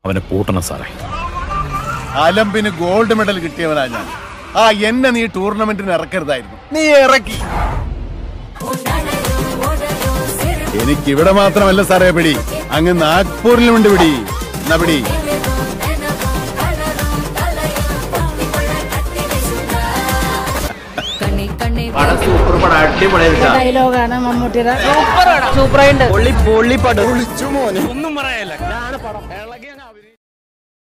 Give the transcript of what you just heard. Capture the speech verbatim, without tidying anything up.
അവനെ പൂട്ടണം സാറേ. അലമ്പിന് gold medal കിട്ടിയവനാ ഞാൻ. ആ എന്നെ നീ ടൂർണമെന്റിന് ഇറക്കരുതായിരുന്നു. നീ ഇറക്കി. എനിക്ക് ഇവിടെ മാത്രമല്ല സാറേ പിടി, അങ്ങ് നാഗ്പൂരിലുമുണ്ട് പിടി. എന്നാ പിടി. ഡയലോഗാണ് മമ്മൂട്ടിയുടെ. സൂപ്പറാണ്, സൂപ്പറായിട്ട്. ഒന്നും പറയാനില്ല.